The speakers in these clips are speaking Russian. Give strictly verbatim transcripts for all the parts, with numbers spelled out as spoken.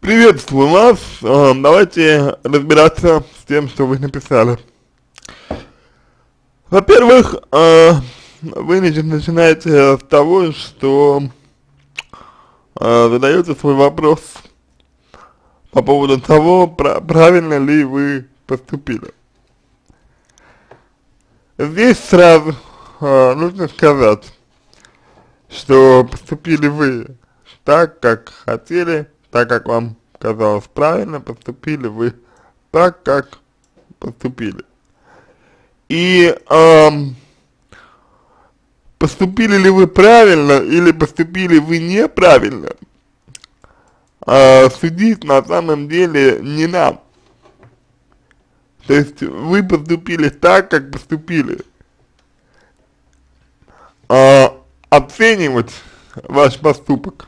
Приветствую вас. Э, Давайте разбираться с тем, что вы написали. Во-первых, э, вы начи- начинаете с того, что э, задаете свой вопрос по поводу того, пра- правильно ли вы поступили. Здесь сразу э, нужно сказать, что поступили вы так, как хотели, так, как вам казалось правильно, поступили вы так, как поступили. И эм, поступили ли вы правильно или поступили вы неправильно, э, судить на самом деле не нам. То есть вы поступили так, как поступили. Э, оценивать ваш поступок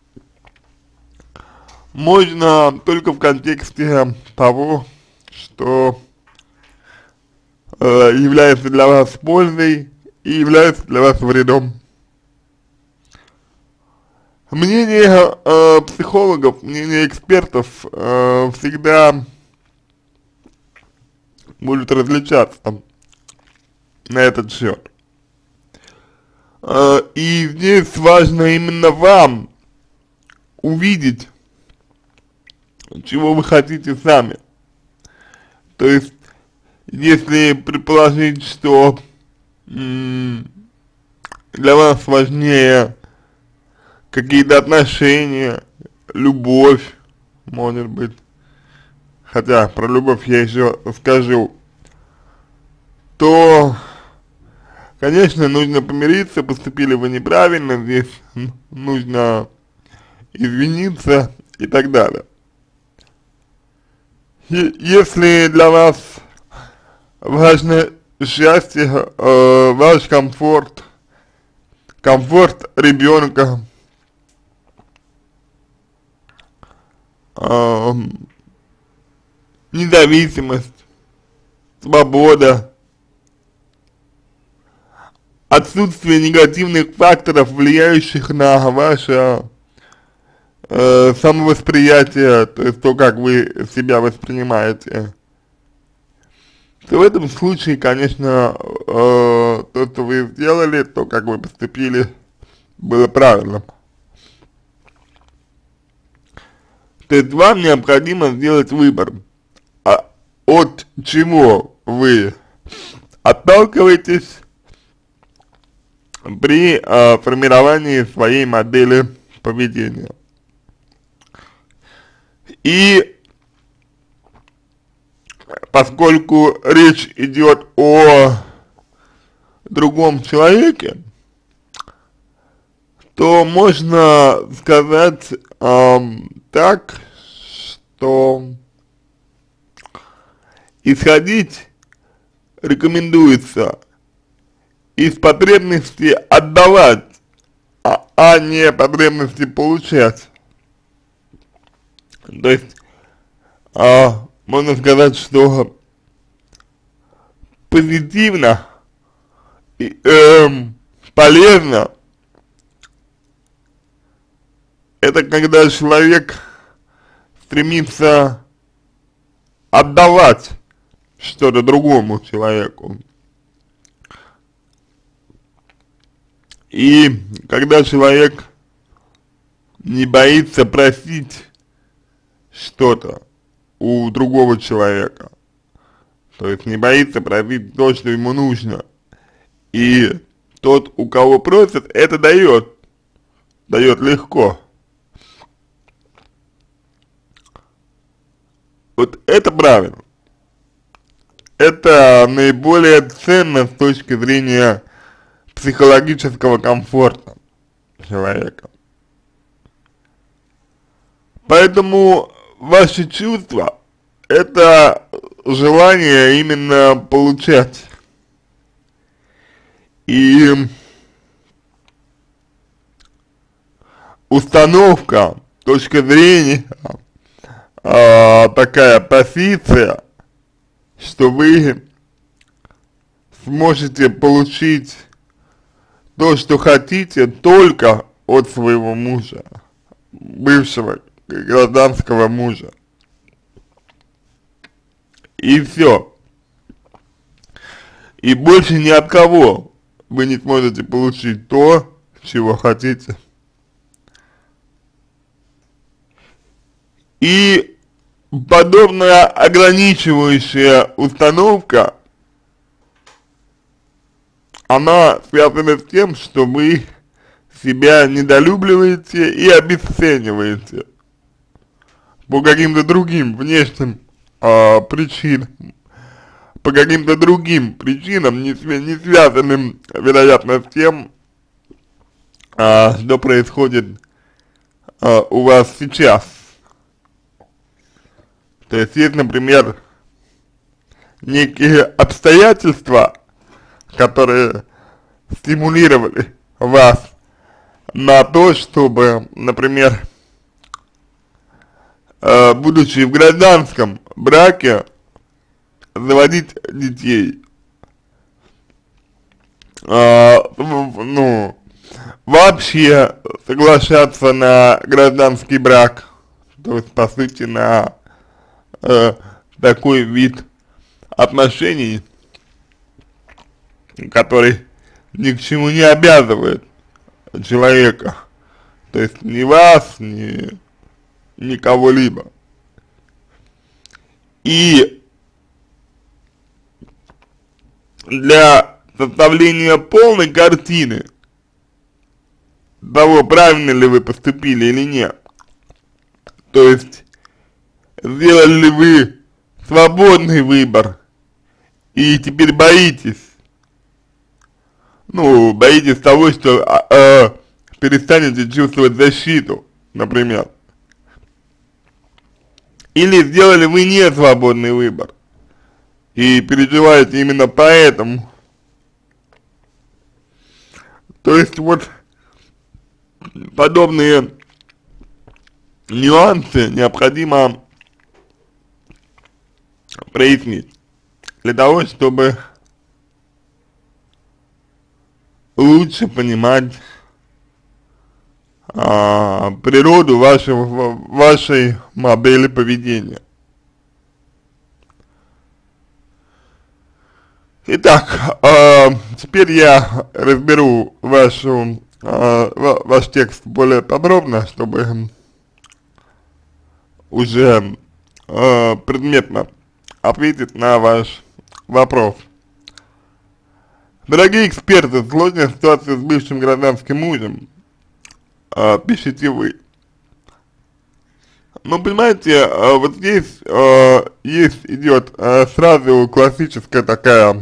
можно только в контексте того, что э, является для вас пользой и является для вас вредом. Мнение э, психологов, мнение экспертов э, всегда будет различаться на этот счет. Э, и здесь важно именно вам увидеть, чего вы хотите сами. То есть, если предположить, что м, для вас важнее какие-то отношения, любовь, может быть, хотя про любовь я еще скажу, то, конечно, нужно помириться, поступили вы неправильно, здесь нужно извиниться и так далее. И если для вас важно счастье, э, ваш комфорт, комфорт ребенка, э, независимость, свобода, отсутствие негативных факторов, влияющих на ваше э, самовосприятие, то есть то, как вы себя воспринимаете, то в этом случае, конечно, э, то, что вы сделали, то, как вы поступили, было правильным. То есть вам необходимо сделать выбор, а от чего вы отталкиваетесь при э, формировании своей модели поведения. И поскольку речь идет о другом человеке, то можно сказать эм, так, что исходить рекомендуется из потребности отдавать, а, а не потребности получать. То есть, а, можно сказать, что позитивно и эм, полезно это когда человек стремится отдавать что-то другому человеку. И когда человек не боится просить что-то у другого человека, то есть не боится просить то, что ему нужно, и тот, у кого просит, это дает, дает легко. Вот это правильно. Это наиболее ценно с точки зрения психологического комфорта человека. Поэтому ваши чувства — это желание именно получать. И установка, точка зрения, э, такая позиция, что вы сможете получить то, что хотите, только от своего мужа, бывшего гражданского мужа. И все. И больше ни от кого вы не сможете получить то, чего хотите. И подобная ограничивающая установка, она связана с тем, что вы себя недолюбливаете и обесцениваете по каким-то другим внешним э, причинам, по каким-то другим причинам, не, не связанным, вероятно, с тем, э, что происходит э, у вас сейчас. То есть есть, например, некие обстоятельства, которые стимулировали вас на то, чтобы, например, э, будучи в гражданском браке, заводить детей. Э, ну, вообще соглашаться на гражданский брак, то есть, по сути, на э, такой вид отношений, который ни к чему не обязывает человека, то есть ни вас, ни, ни кого-либо. И для составления полной картины того, правильно ли вы поступили или нет, то есть сделали ли вы свободный выбор и теперь боитесь, ну, боитесь того, что э, перестанете чувствовать защиту, например. Или сделали вы не свободный выбор и переживаете именно поэтому. То есть вот подобные нюансы необходимо прояснить для того, чтобы лучше понимать а, природу вашего, вашей модели поведения. Итак, а, теперь я разберу вашу, а, ваш текст более подробно, чтобы уже а, предметно ответить на ваш вопрос. Дорогие эксперты, сложная ситуация с бывшим гражданским мужем, э, пишите вы. Ну, понимаете, э, вот здесь э, есть, идет э, сразу классическая такая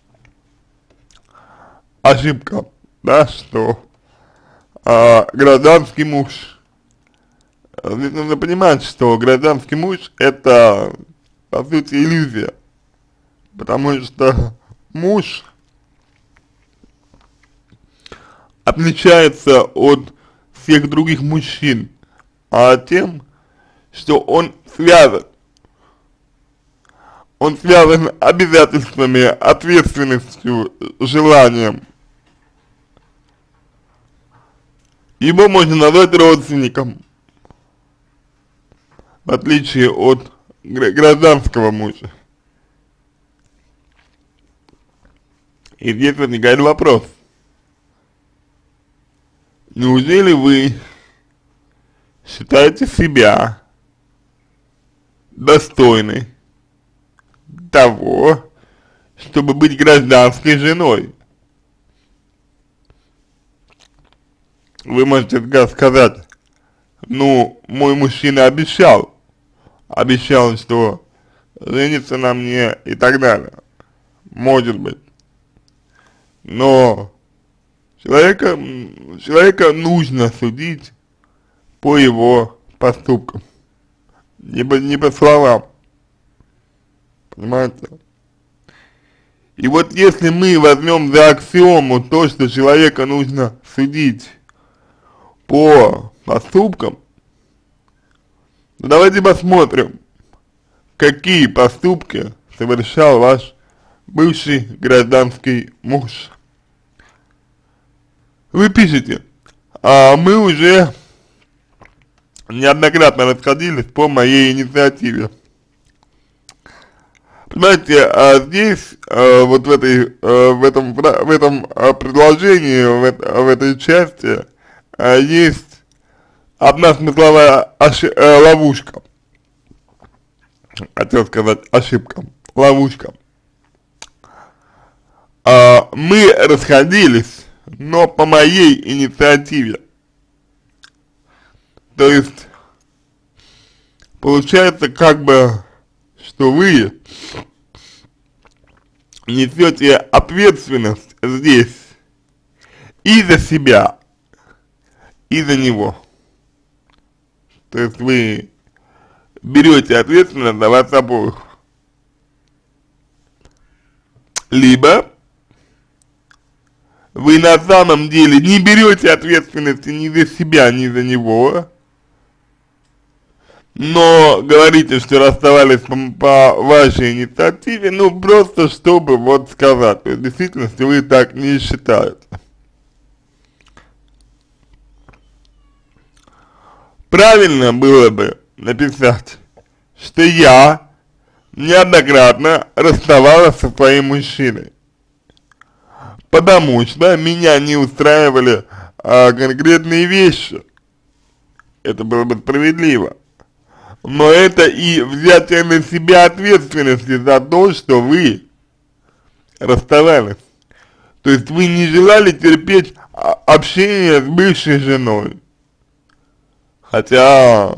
ошибка, да, что э, гражданский муж, здесь нужно понимать, что гражданский муж это, по сути, иллюзия, потому что муж отличается от всех других мужчин, а тем, что он связан. Он связан обязательствами, ответственностью, желанием. Его можно назвать родственником, в отличие от гражданского мужа. И здесь возникает вопрос. Неужели вы считаете себя достойной того, чтобы быть гражданской женой? Вы можете сказать, ну, мой мужчина обещал, обещал, что женится на мне и так далее. Может быть. Но Человека, человека нужно судить по его поступкам, не по, не по словам, понимаете? И вот если мы возьмем за аксиому то, что человека нужно судить по поступкам, то давайте посмотрим, какие поступки совершал ваш бывший гражданский муж. Вы пишете, а мы уже неоднократно расходились по моей инициативе. Понимаете, а здесь, а, вот в этой, а, в этом, в этом а, предложении, в, это, в этой части а, есть одна смысловая ошиб, а, ловушка. Хотел сказать ошибка, ловушка. А, мы расходились, но по моей инициативе. То есть, получается, как бы, что вы несете ответственность здесь и за себя, и за него. То есть вы берете ответственность за вас обоих. Либо вы на самом деле не берете ответственности ни за себя, ни за него, но говорите, что расставались по, по вашей инициативе, ну просто чтобы вот сказать, то есть в действительности вы так не считаете. Правильно было бы написать, что я неоднократно расставалась со своим мужчиной, потому что меня не устраивали а, конкретные вещи. Это было бы справедливо. Но это и взятие на себя ответственности за то, что вы расставались. То есть вы не желали терпеть общение с бывшей женой. Хотя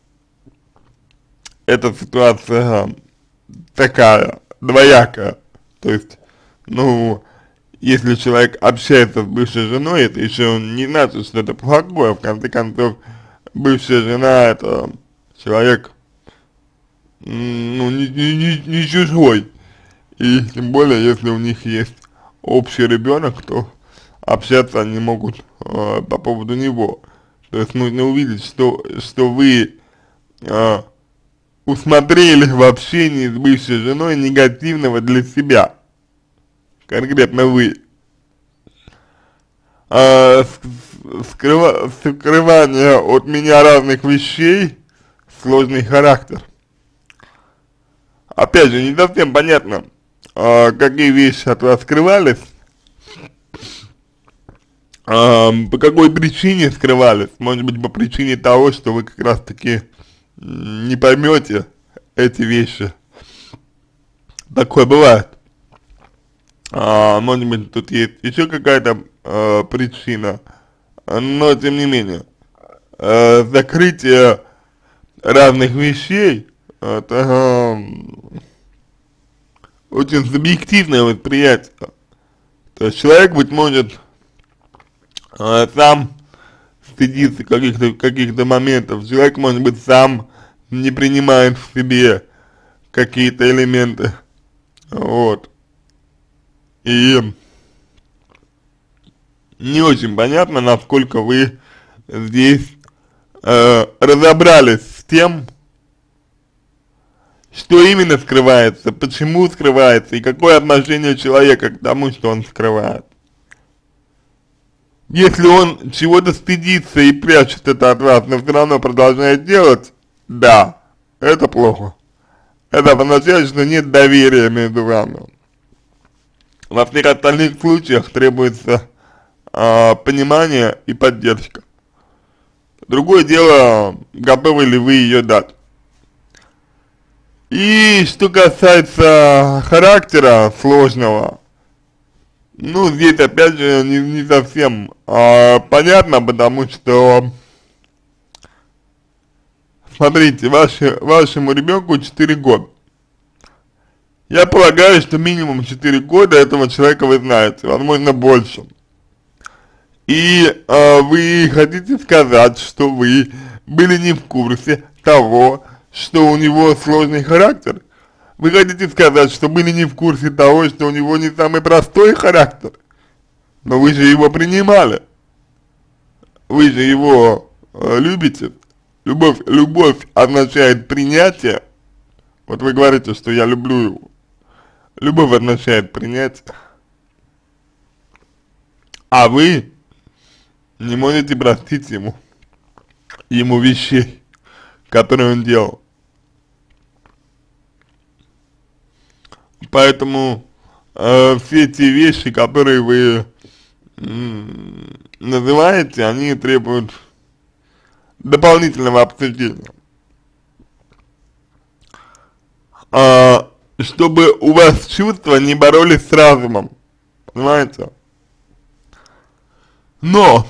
эта ситуация такая, двоякая. То есть, ну, если человек общается с бывшей женой, это еще не значит, что это плохое. В конце концов, бывшая жена — это человек, ну, не, не, не, не чужой. И тем более, если у них есть общий ребенок, то общаться они могут э, по поводу него. То есть нужно увидеть, что, что вы э, усмотрели в общении с бывшей женой негативного для себя. Конкретно вы. А, скрыва, скрывание от меня разных вещей, сложный характер. Опять же, не совсем понятно, а, какие вещи от вас скрывались, а, по какой причине скрывались. Может быть, по причине того, что вы как раз таки не поймете эти вещи. Такое бывает. А, может быть, тут есть еще какая-то э, причина, но тем не менее, э, закрытие разных вещей — это э, очень субъективное восприятие. То есть человек, быть может, э, сам стыдится каких-то каких-то моментов, человек, может быть, сам не принимает в себе какие-то элементы, вот. И не очень понятно, насколько вы здесь э, разобрались с тем, что именно скрывается, почему скрывается и какое отношение человека к тому, что он скрывает. Если он чего-то стыдится и прячет это от вас, но все равно продолжает делать, да, это плохо. Это означает, что нет доверия между вами. Во всех остальных случаях требуется а, понимание и поддержка. Другое дело, готовы ли вы ее дать. И что касается характера сложного, ну, здесь опять же не, не совсем а, понятно, потому что, смотрите, ваши, вашему ребенку четыре года. Я полагаю, что минимум четыре года этого человека вы знаете, возможно больше. И э, вы хотите сказать, что вы были не в курсе того, что у него сложный характер? Вы хотите сказать, что были не в курсе того, что у него не самый простой характер? Но вы же его принимали. Вы же его э, любите. Любовь, любовь означает принятие. Вот вы говорите, что я люблю его. Любовь означает принять, а вы не можете простить ему, ему вещей. которые он делал. Поэтому э, все те вещи, которые вы м, называете, они требуют дополнительного обсуждения. А, чтобы у вас чувства не боролись с разумом, понимаете? Но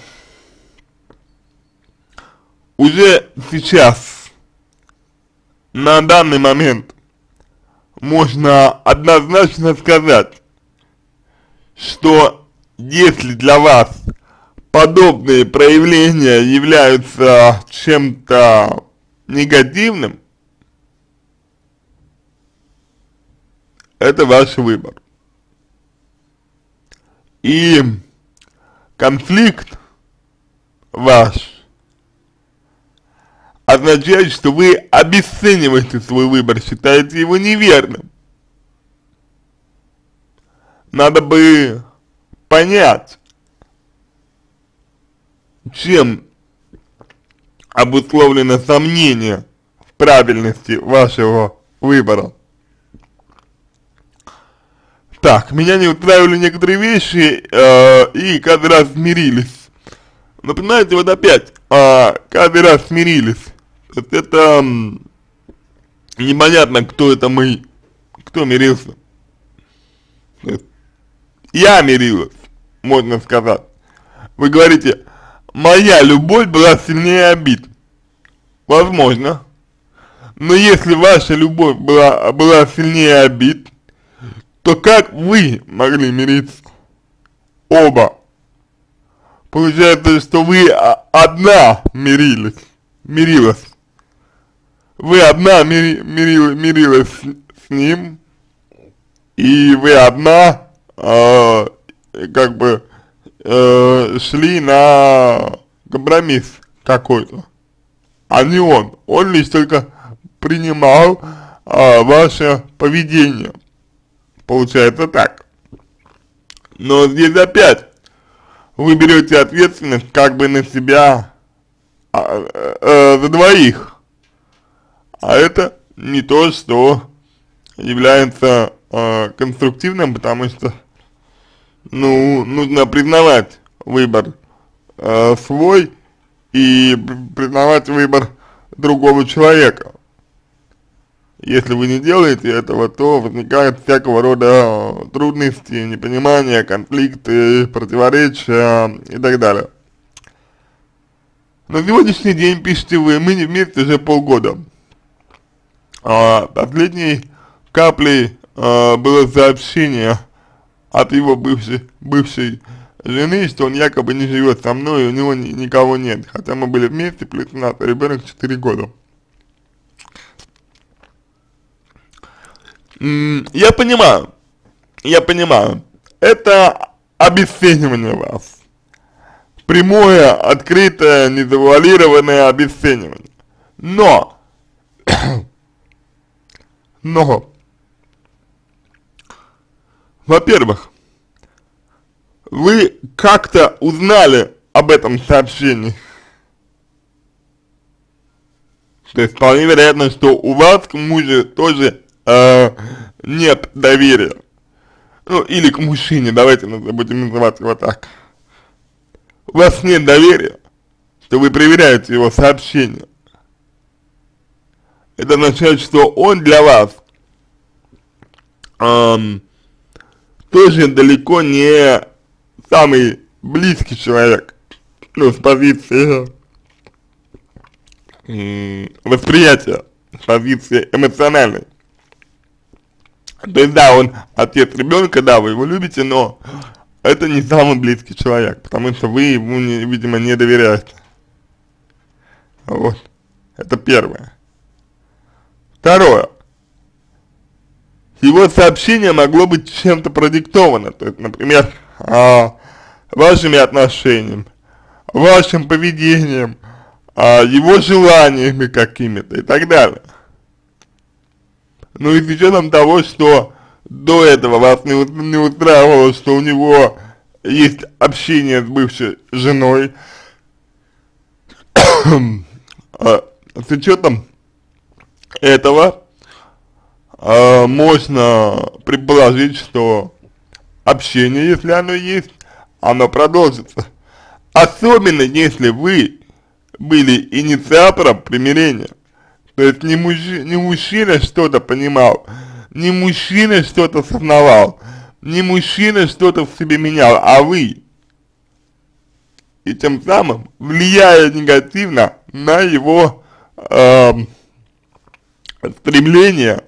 уже сейчас, на данный момент, можно однозначно сказать, что если для вас подобные проявления являются чем-то негативным, это ваш выбор. И конфликт ваш означает, что вы обесцениваете свой выбор, считаете его неверным. Надо бы понять, чем обусловлено сомнение в правильности вашего выбора. Так, меня не устраивали некоторые вещи, э, и каждый раз смирились. Но понимаете, вот опять, э, каждый раз смирились. То есть это м, непонятно, кто это мы, кто мирился. То есть я мирилась, можно сказать. Вы говорите, моя любовь была сильнее обид. Возможно. Но если ваша любовь была, была сильнее обид, то как вы могли мириться? Оба. Получается, что вы одна мирились, мирилась. Вы одна мири, мирила, мирилась с, с ним, и вы одна, э, как бы, э, шли на компромисс какой-то, а не он. Он лишь только принимал э, ваше поведение. Получается так. Но здесь опять вы берете ответственность как бы на себя а, э, за двоих. А это не то, что является э, конструктивным, потому что, ну, нужно признавать выбор э, свой и признавать выбор другого человека. Если вы не делаете этого, то возникают всякого рода трудности, непонимания, конфликты, противоречия и так далее. На сегодняшний день, пишите вы, мы не вместе уже полгода. А последней каплей а, было сообщение от его бывшей, бывшей жены, что он якобы не живет со мной, и у него ни, никого нет. Хотя мы были вместе, плюс у нас ребенок четыре года. Я понимаю, я понимаю, это обесценивание вас, прямое, открытое, незавуалированное обесценивание, но, но, во-первых, вы как-то узнали об этом сообщении, то есть вполне вероятно, что у вас к мужу тоже Э, нет доверия, ну или к мужчине, давайте будем называть его так. У вас нет доверия, что вы проверяете его сообщения. Это означает, что он для вас эм, тоже далеко не самый близкий человек, ну с позиции э, восприятия, с позиции эмоциональной. То есть, да, он отец ребенка, да, вы его любите, но это не самый близкий человек, потому что вы ему, не, видимо, не доверяете. Вот. Это первое. Второе. Его сообщение могло быть чем-то продиктовано, то есть, например, а, вашими отношениями, вашим поведением, а, его желаниями какими-то и так далее. Ну и с учетом того, что до этого вас не, не устраивало, что у него есть общение с бывшей женой, с учетом этого э, можно предположить, что общение, если оно есть, оно продолжится. Особенно если вы были инициатором примирения. То есть не, мужи, не мужчина что-то понимал, не мужчина что-то сознавал, не мужчина что-то в себе менял, а вы. И тем самым влияя негативно на его э, стремление,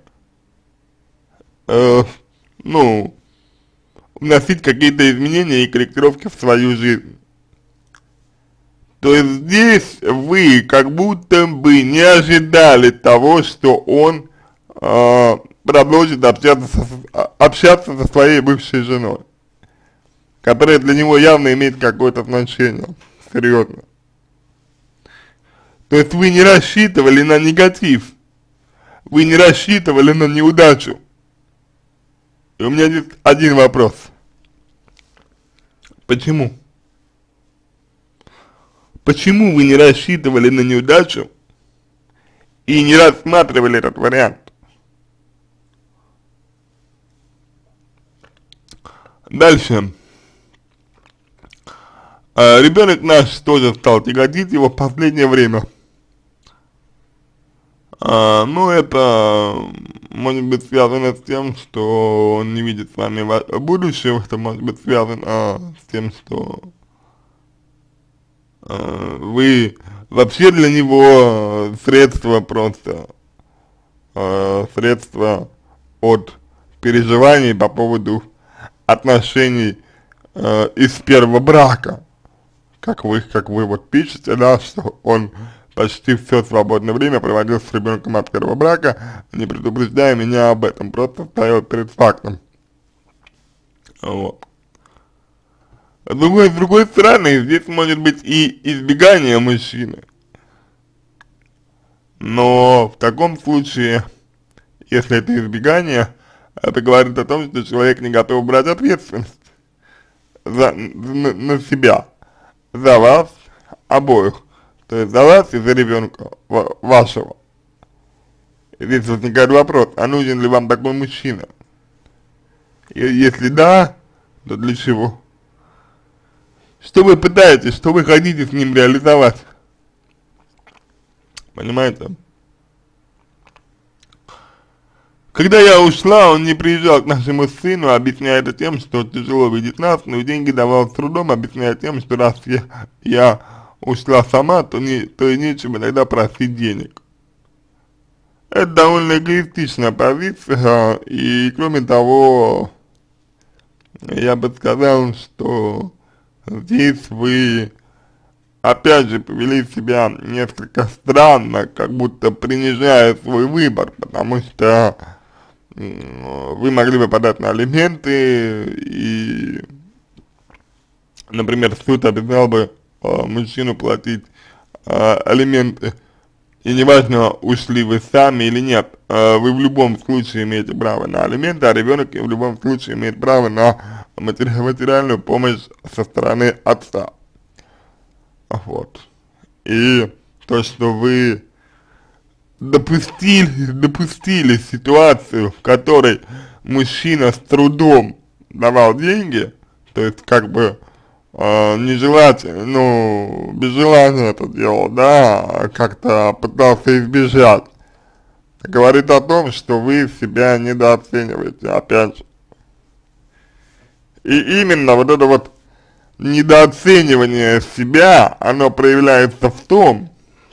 э, ну, вносить какие-то изменения и корректировки в свою жизнь. То есть здесь вы как будто бы не ожидали того, что он э, продолжит общаться со, общаться со своей бывшей женой, которая для него явно имеет какое-то значение, серьезно. То есть вы не рассчитывали на негатив, вы не рассчитывали на неудачу. И у меня здесь один вопрос. Почему? Почему вы не рассчитывали на неудачу и не рассматривали этот вариант? Дальше. А, ребенок наш тоже стал тяготить его в последнее время. А, ну, это может быть связано с тем, что он не видит с вами будущего, это может быть связано с тем, что а, вы вообще для него средство просто, а, средство от переживаний по поводу отношений а, из первого брака. Как вы, как вы вот пишете, да, что он почти все свободное время проводил с ребенком от первого брака, не предупреждая меня об этом, просто стоял перед фактом. Вот. С другой, с другой стороны, здесь может быть и избегание мужчины. Но в таком случае, если это избегание, это говорит о том, что человек не готов брать ответственность за, на, на себя, за вас обоих. То есть за вас и за ребенка вашего. И здесь возникает вопрос, а нужен ли вам такой мужчина? И если да, то для чего? Что вы пытаетесь, что вы хотите с ним реализовать? Понимаете? Когда я ушла, он не приезжал к нашему сыну, объясняя это тем, что тяжело видеть нас, но деньги давал с трудом, объясняя тем, что раз я, я ушла сама, то, не, то и нечего тогда просить денег. Это довольно эгоистичная позиция, и кроме того, я бы сказал, что здесь вы опять же повели себя несколько странно, как будто принижая свой выбор, потому что вы могли бы подать на алименты и, например, суд обязал бы э, мужчину платить э, алименты, и неважно, ушли вы сами или нет, э, вы в любом случае имеете право на алименты, а ребенок в любом случае имеет право на матери материальную помощь со стороны отца. Вот. И то, что вы допустили, допустили ситуацию, в которой мужчина с трудом давал деньги, то есть как бы э, нежелательно, ну, без желания это делал, да, как-то пытался избежать, говорит о том, что вы себя недооцениваете, опять же. И именно вот это вот недооценивание себя, оно проявляется в том,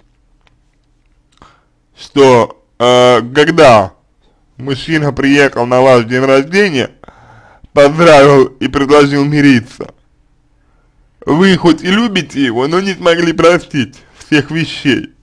что э, когда мужчина приехал на ваш день рождения, поздравил и предложил мириться, вы хоть и любите его, но не смогли простить всех вещей.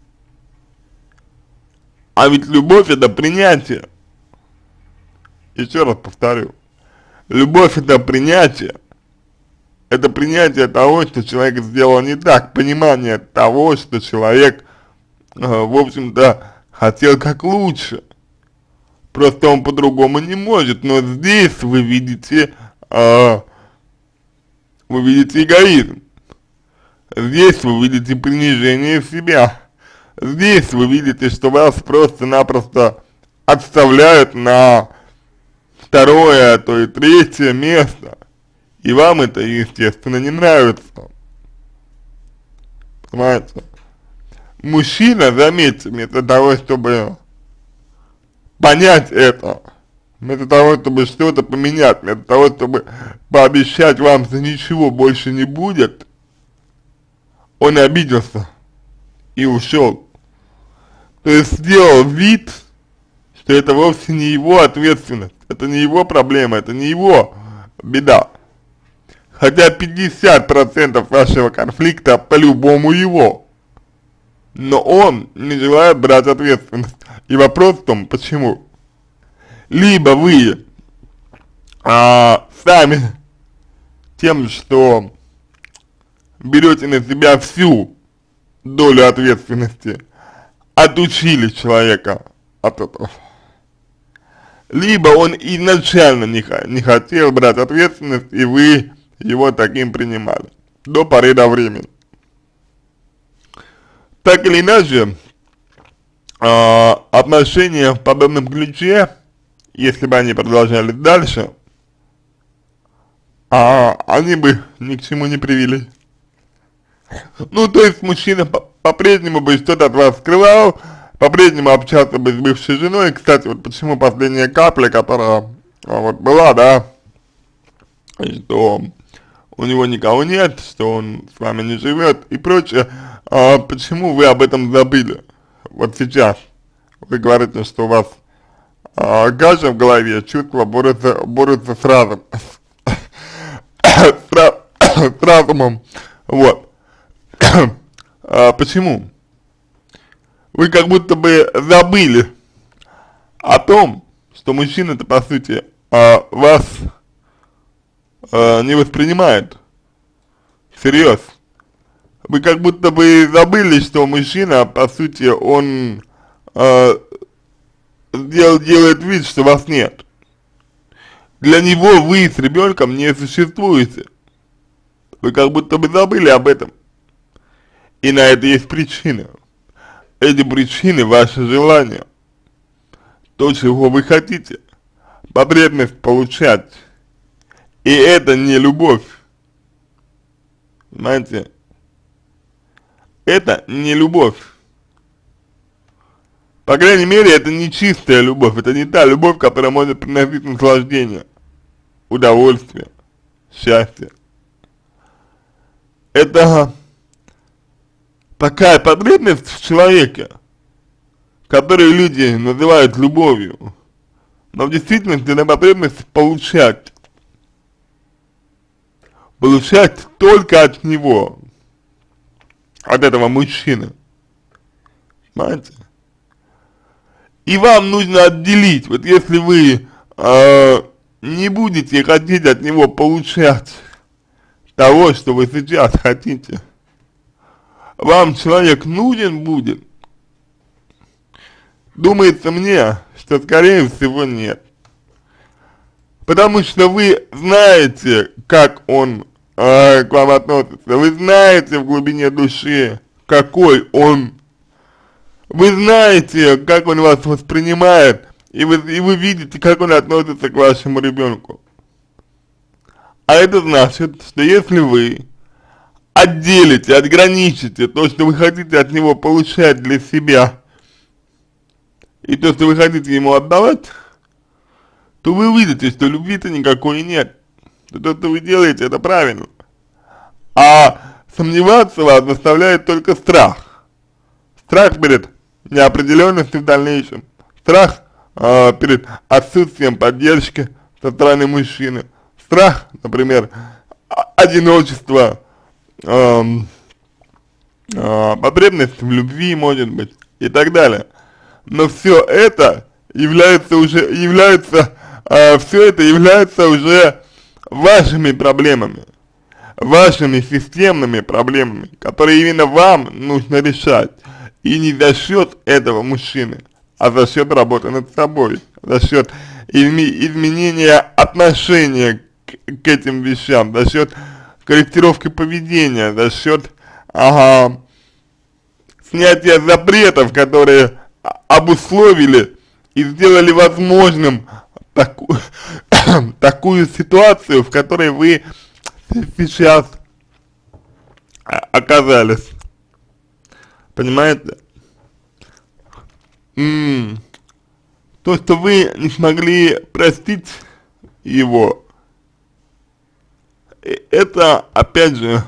А ведь любовь — это принятие. Еще раз повторю. Любовь — это принятие. Это принятие того, что человек сделал не так, понимание того, что человек, э, в общем-то, хотел как лучше. Просто он по-другому не может. Но здесь вы видите, э, вы видите эгоизм. Здесь вы видите принижение себя. здесь вы видите, что вас просто-напросто отставляют на второе, а то и третье место, и вам это, естественно, не нравится, понимаете? Мужчина, заметьте, вместо того, чтобы понять это, вместо того, чтобы что-то поменять, вместо того, чтобы пообещать вам, что ничего больше не будет, он обиделся и ушел. То есть сделал вид, что это вовсе не его ответственность, это не его проблема, это не его беда. Хотя пятьдесят процентов вашего конфликта по-любому его. Но он не желает брать ответственность. И вопрос в том, почему. Либо вы а, сами тем, что берете на себя всю долю ответственности, отучили человека от этого. Либо он изначально не, не хотел брать ответственность, и вы его таким принимали. До поры до времени. Так или иначе, э, отношения в подобном ключе, если бы они продолжались дальше, э, они бы ни к чему не привели. Ну, то есть мужчина по-прежнему бы что-то от вас скрывал, по-прежнему общаться бы с бывшей женой. Кстати, вот почему последняя капля, которая а, вот была, да, что у него никого нет, что он с вами не живет и прочее, а почему вы об этом забыли? Вот сейчас вы говорите, что у вас а, каша в голове, чувства борются, борются с разумом, с разумом, вот. А почему? Вы как будто бы забыли о том, что мужчина-то по сути а, вас а, не воспринимает всерьез. Вы как будто бы забыли, что мужчина, по сути, он а, дел, делает вид, что вас нет. Для него вы с ребенком не существуете. Вы как будто бы забыли об этом. И на это есть причины. Эти причины — ваше желание, то, чего вы хотите, потребность получать. И это не любовь, понимаете? Это не любовь. По крайней мере, это не чистая любовь, это не та любовь, которая может приносить наслаждение, удовольствие, счастье. Это такая потребность в человеке, которую люди называют любовью, но в действительности это потребность получать, получать только от него, от этого мужчины, понимаете? И вам нужно отделить, вот если вы э, не будете хотеть от него получать того, что вы сейчас хотите, вам человек нужен будет? Думается мне, что скорее всего нет. Потому что вы знаете, как он э, к вам относится, вы знаете в глубине души, какой он. Вы знаете, как он вас воспринимает, и вы, и вы видите, как он относится к вашему ребенку. А это значит, что если вы отделите, отграничите то, что вы хотите от него получать для себя, и то, что вы хотите ему отдавать, то вы увидите, что любви-то никакой нет. То, то, что вы делаете, это правильно. А сомневаться вас заставляет только страх. Страх перед неопределенностью в дальнейшем. Страх э, перед отсутствием поддержки со стороны мужчины. Страх, например, одиночество, э, э, потребность в любви, может быть, и так далее. Но все это является уже, является, э, все это является уже вашими проблемами, вашими системными проблемами, которые именно вам нужно решать. И не за счет этого мужчины, а за счет работы над собой, за счет изменения отношения к, к этим вещам, за счет корректировки поведения, за счет ага, снятие запретов, которые обусловили и сделали возможным такую, такую ситуацию, в которой вы сейчас оказались. Понимаете? М-м. То, что вы не смогли простить его, это, опять же,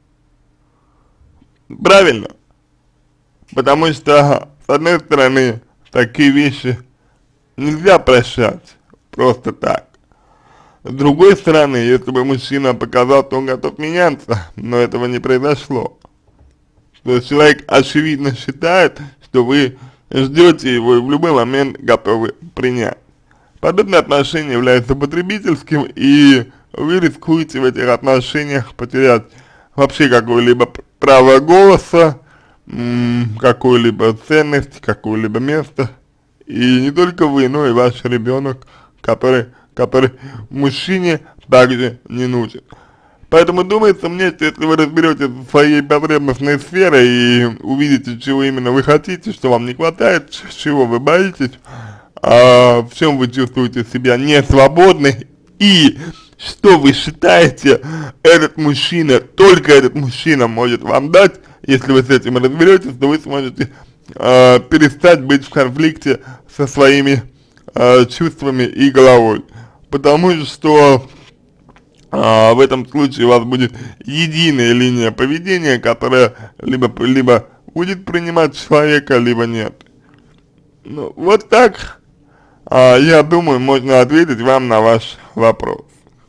правильно. Потому что, с одной стороны, такие вещи нельзя прощать просто так. С другой стороны, если бы мужчина показал, что он готов меняться, но этого не произошло, то человек очевидно считает, что вы ждете его и в любой момент готовы принять. Подобное отношение является потребительским, и вы рискуете в этих отношениях потерять вообще какое-либо право голоса, какую-либо ценность, какое-либо место. И не только вы, но и ваш ребенок, который, который мужчине также не нужен. Поэтому думается мне, что если вы разберетесь в своей потребностной сфере и увидите, чего именно вы хотите, что вам не хватает, чего вы боитесь, а в чем вы чувствуете себя несвободны, и что вы считаете, этот мужчина, только этот мужчина может вам дать, если вы с этим разберетесь, то вы сможете э, перестать быть в конфликте со своими э, чувствами и головой. Потому что э, в этом случае у вас будет единая линия поведения, которая либо, либо будет принимать человека, либо нет. Ну, вот так, э, я думаю, можно ответить вам на ваш вопрос.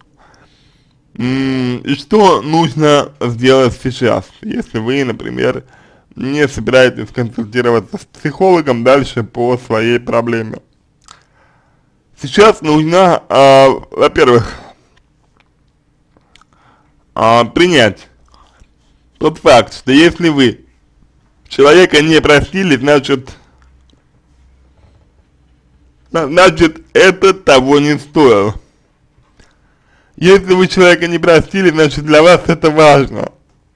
И что нужно сделать сейчас, если вы, например, не собираетесь консультироваться с психологом дальше по своей проблеме? Сейчас нужно, а, во-первых, а, принять тот факт, что если вы человека не простили, значит, значит, это того не стоило. Если вы человека не простили, значит, для вас это важно.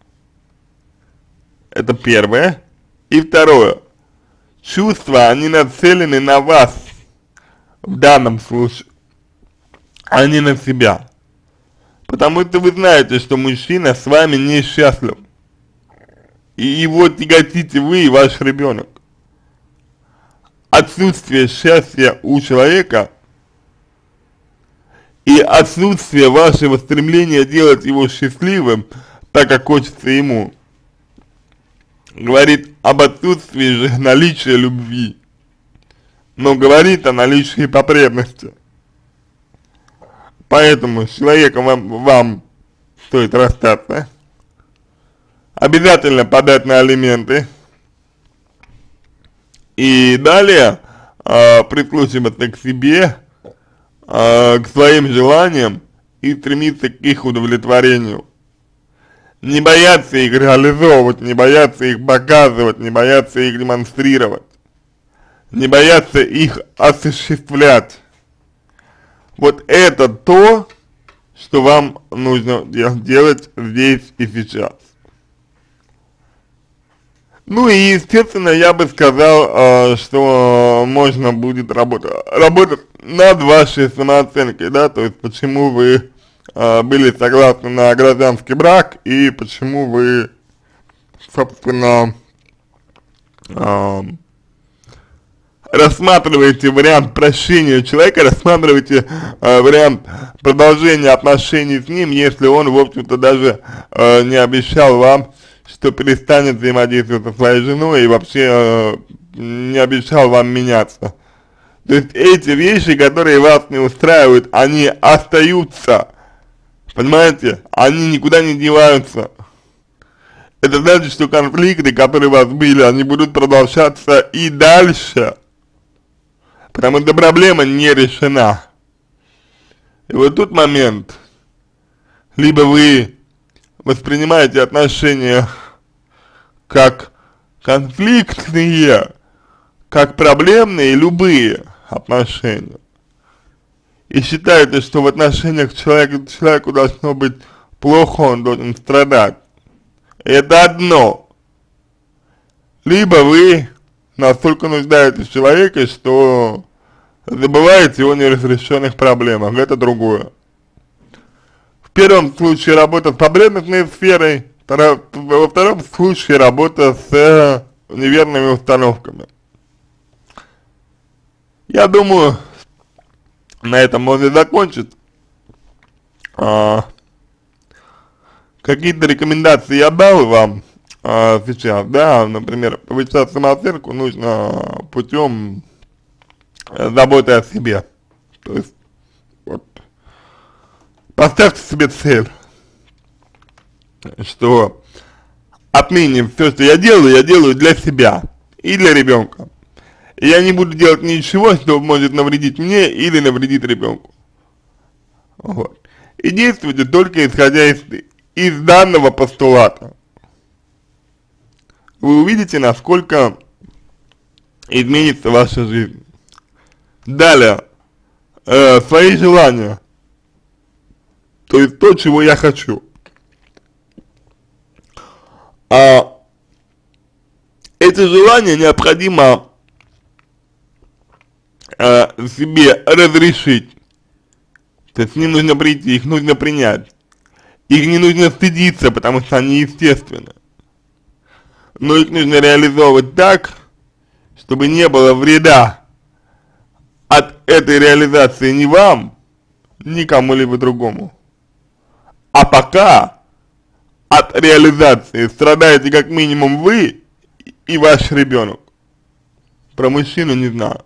Это первое. И второе. Чувства, они нацелены на вас в данном случае, а не на себя. Потому что вы знаете, что мужчина с вами несчастлив. И его тяготите вы и ваш ребенок. Отсутствие счастья у человека и отсутствие вашего стремления делать его счастливым, так как хочется ему, говорит об отсутствии же наличия любви, но говорит о наличии потребности. Поэтому с человеком вам, вам стоит расстаться, обязательно подать на алименты, и далее э, прислушиваться к себе, к своим желаниям и стремиться к их удовлетворению. Не бояться их реализовывать, не бояться их показывать, не бояться их демонстрировать, не бояться их осуществлять. Вот это то, что вам нужно делать здесь и сейчас. Ну и, естественно, я бы сказал, э, что можно будет работать, работать над вашей самооценкой, да, то есть почему вы э, были согласны на гражданский брак и почему вы, собственно, э, рассматриваете вариант прощения человека, рассматриваете э, вариант продолжения отношений с ним, если он, в общем-то, даже э, не обещал вам, что перестанет взаимодействовать со своей женой и вообще э, не обещал вам меняться. То есть эти вещи, которые вас не устраивают, они остаются, понимаете, они никуда не деваются. Это значит, что конфликты, которые у вас были, они будут продолжаться и дальше, потому что проблема не решена. И вот тут момент, либо вы воспринимаете отношения как конфликтные, как проблемные, любые отношения, и считаете, что в отношениях человека, человеку должно быть плохо, он должен страдать. Это одно. либо вы настолько нуждаетесь в человеке, что забываете о неразрешенных проблемах, это другое. В первом случае работа с потребностной сферой, во втором случае работа с неверными установками. Я думаю, на этом можно закончить. А, Какие-то рекомендации я дал вам а, сейчас, да, например, повышать самооценку нужно путем заботы о себе. То есть, вот, поставьте себе цель, что отныне все, что я делаю, я делаю для себя и для ребенка. И я не буду делать ничего, что может навредить мне или навредить ребенку. Вот. И действуйте только исходя из, из данного постулата. Вы увидите, насколько изменится ваша жизнь. Далее, э, свои желания, то есть то, чего я хочу. А эти желания необходимо э, себе разрешить. То есть к ним нужно прийти, их нужно принять. Их не нужно стыдиться, потому что они естественны. Но их нужно реализовывать так, чтобы не было вреда от этой реализации ни вам, ни кому-либо другому. А пока от реализации страдаете как минимум вы и ваш ребенок. Про мужчину не знаю.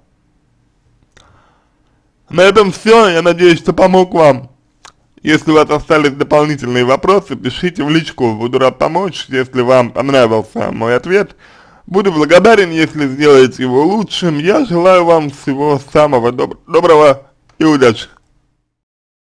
На этом все. Я надеюсь, что помог вам. Если у вас остались дополнительные вопросы, пишите в личку. Буду рад помочь. Если вам понравился мой ответ, буду благодарен, если сделаете его лучшим. Я желаю вам всего самого доб доброго и удачи.